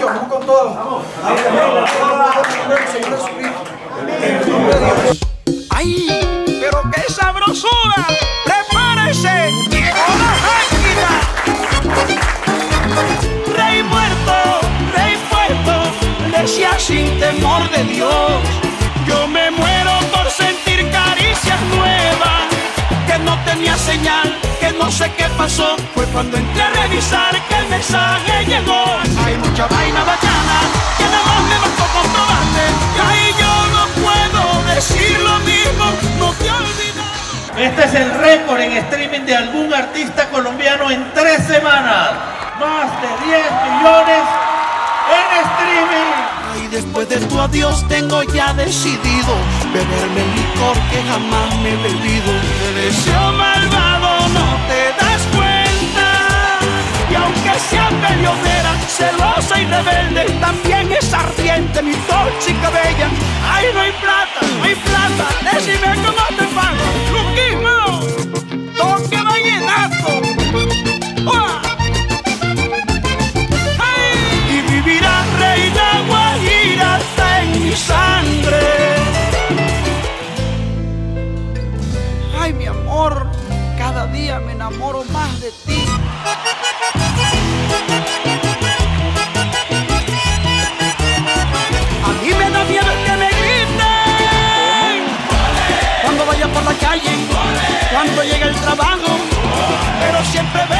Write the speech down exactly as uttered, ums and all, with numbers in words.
vamos con todo. Vamos. ¡Ay! ¡Pero qué sabrosura! ¡Prepárese! ¡Llegó la máquina! Rey muerto, rey puesto, decía sin temor de Dios. Yo me muero por sentir caricias nuevas, que no tenía señal, que no sé qué pasó. Fue cuando entré a revisar que el mensaje llegó. Hay mucha vaina bacana que nada más me bastó comprobarte. Y ahí yo no puedo decir lo mismo, no te olvides. Este es el récord en streaming de algún artista colombiano en tres semanas. Más de diez millones en streaming. Y después de tu adiós tengo ya decidido beberme el licor que jamás me he bebido. Te deseo malvado, no te das cuenta. Y aunque sea peleonera, celosa y rebelde, también es ardiente mi tóxica bella. Ay, no hay plata, no hay plata, decime cómo te pago. Luquismo, toque vallenato. ¡Oh! Y vivirá reina guajira hasta en mi sangre. Ay, mi amor, cada día me enamoro más de ti. A mí me da miedo que me griten cuando vaya por la calle, cuando llegue el trabajo, pero siempre veo